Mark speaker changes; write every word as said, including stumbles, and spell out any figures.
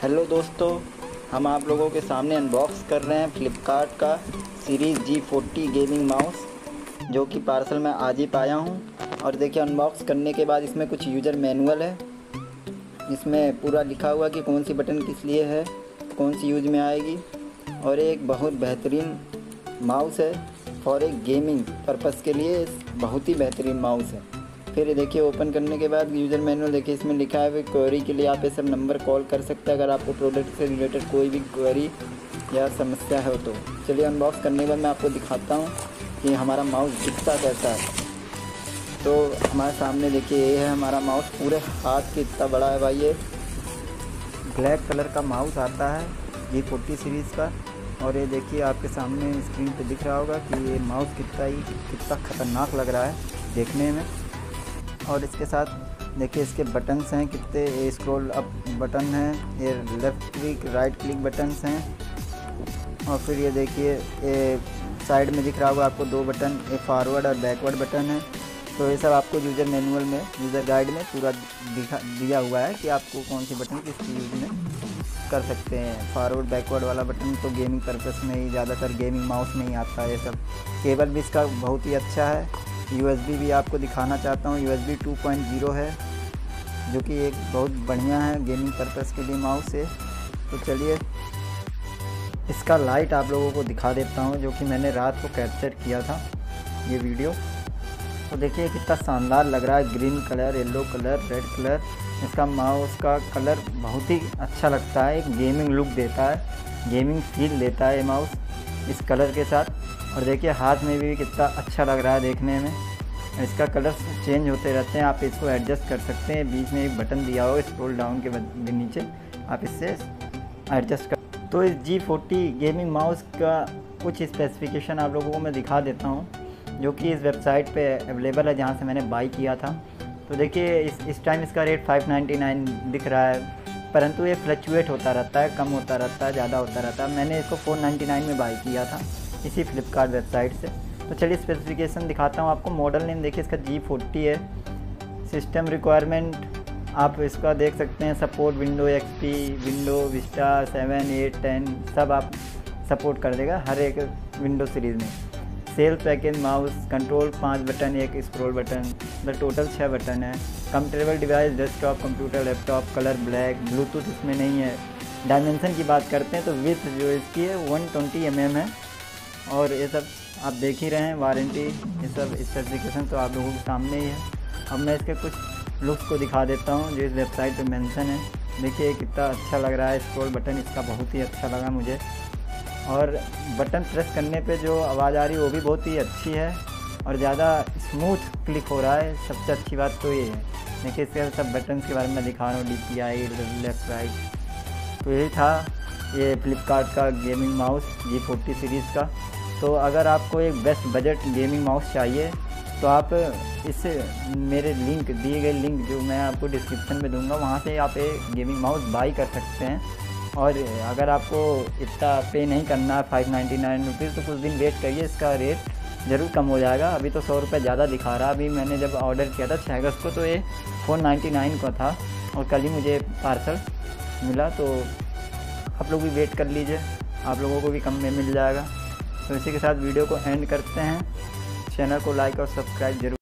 Speaker 1: Hello दोस्तों, हम आप लोगों के सामने अनबॉक्स कर रहे हैं फ्लिपकार्ट का series G forty gaming mouse, जो कि पार्सल में आज ही पाया हूं। और देखिए, अनबॉक्स करने के बाद इसमें कुछ यूज़र मैनुअल है। इसमें पूरा लिखा हुआ कि कौन सी बटन किस लिए है, कौन सी यूज में आएगी। और एक बहुत बेहतरीन माउस है फॉर एक गेमिंग पर्पज़ के लिए, बहुत ही बेहतरीन माउस है। फिर देखिए, ओपन करने के बाद यूज़र मैनुअल देखिए, इसमें लिखा है क्वेरी के लिए आप ये सब नंबर कॉल कर सकते हैं अगर आपको प्रोडक्ट से रिलेटेड कोई भी क्वेरी या समस्या है तो। चलिए, अनबॉक्स करने के बाद मैं आपको दिखाता हूँ कि हमारा माउस दिखता कैसा है। तो हमारे सामने देखिए, ये है हमारा माउस, पूरे हाथ के इतना बड़ा है भाई। ये ब्लैक कलर का माउस आता है जी फोर्टी सीरीज़ का। और ये देखिए, आपके सामने स्क्रीन पे दिख रहा होगा कि ये माउस कितना ही कितना ख़तरनाक लग रहा है देखने में। और इसके साथ देखिए, इसके बटन्स हैं कितने, ये स्क्रॉल अप बटन है, ये left click right click buttons हैं। और फिर ये देखिए, ये साइड में दिख रहा होगा आपको दो बटन, ये फॉरवर्ड और बैकवर्ड बटन है। तो ये सब आपको यूज़र मैनुअल में, यूज़र गाइड में पूरा दिखा दिया हुआ है कि आपको कौन सी बटन किस यूज़ में कर सकते हैं। फॉरवर्ड बैकवर्ड वाला बटन तो गेमिंग पर्पस में ही, ज़्यादातर गेमिंग माउस में ही आता है ये सब। केबल भी इसका बहुत ही अच्छा है। यूएसबी भी आपको दिखाना चाहता हूँ, यूएसबी टू पॉइंट ज़ीरो है, जो कि एक बहुत बढ़िया है गेमिंग पर्पस के लिए माउस है। तो चलिए, इसका लाइट आप लोगों को दिखा देता हूँ, जो कि मैंने रात को कैप्चर किया था ये वीडियो। तो देखिए कितना शानदार लग रहा है, green colour, yellow colour, red colour. इसका माउस का कलर बहुत ही अच्छा लगता है, एक गेमिंग लुक देता है, गेमिंग फील देता है ये माउस इस कलर के साथ। और देखिए, हाथ में भी कितना अच्छा लग रहा है देखने में। इसका कलर चेंज होते रहते हैं, आप इसको एडजस्ट कर सकते हैं। बीच में एक बटन दिया हो स्क्रॉल डाउन के नीचे, आप इससे एडजस्ट कर। तो इस जी फोर्टी गेमिंग माउस का कुछ स्पेसिफिकेशन आप लोगों को मैं दिखा देता हूँ, जो कि इस वेबसाइट पे अवेलेबल है जहाँ से मैंने बाई किया था। तो देखिए, इस इस टाइम इसका रेट फाइव नाइन्टी नाइन दिख रहा है, परंतु ये फ्लक्चुएट होता रहता है, कम होता रहता है, ज़्यादा होता रहता है। मैंने इसको फोर नाइन्टी नाइन में बाई किया था इसी फ्लिपकार्ट वेबसाइट से। तो चलिए, स्पेसिफिकेशन दिखाता हूँ आपको। मॉडल नेम देखिए, इसका जी फोर्टी है। सिस्टम रिक्वायरमेंट आप इसका देख सकते हैं, support window XP, window Vista seven eight ten सब आप सपोर्ट कर देगा हर एक विंडो सीरीज़ में। सेल पैकेज माउस, कंट्रोल पाँच बटन, एक स्क्रॉल बटन, मतलब टोटल छः बटन है। Comfortable device, desktop, computer, laptop, colour black, bluetooth इसमें नहीं है। डायमेंशन की बात करते हैं तो विड्थ जो इसकी है वन ट्वेंटी एम एम है। और ये सब आप देख ही रहे हैं, वारंटी, ये सब स्पेसिफिकेशन तो आप लोगों के सामने ही है। अब मैं इसके कुछ लुक्स को दिखा देता हूँ जो इस वेबसाइट पे मेंशन है। देखिए कितना अच्छा लग रहा है, स्क्रॉल बटन इसका बहुत ही अच्छा लगा मुझे। और बटन प्रेस करने पे जो आवाज़ आ रही है वो भी बहुत ही अच्छी है और ज़्यादा स्मूथ क्लिक हो रहा है। सबसे अच्छी बात तो ये है। देखिए, इसके सब बटन के बारे में दिखा रहा हूँ, D P I, left right. तो यही था ये फ्लिपकार्ट का gaming mouse G forty series का। तो अगर आपको एक बेस्ट बजट गेमिंग माउस चाहिए तो आप इस मेरे लिंक दिए गए लिंक जो मैं आपको डिस्क्रिप्शन में दूंगा, वहाँ से आप ये गेमिंग माउस बाई कर सकते हैं। और अगर आपको इतना पे नहीं करना है फाइव नाइन्टी नाइन रुपीज़, तो कुछ दिन वेट करिए, इसका रेट ज़रूर कम हो जाएगा। अभी तो सौ रुपये ज़्यादा दिखा रहा है। अभी मैंने जब ऑर्डर किया था छः अगस्त को, तो ये फोर नाइन्टी नाइन का था और कल ही मुझे पार्सल मिला। तो आप लोग भी वेट कर लीजिए, आप लोगों को भी कम में मिल जाएगा। तो इसी के साथ वीडियो को एंड करते हैं। चैनल को लाइक और सब्सक्राइब जरूर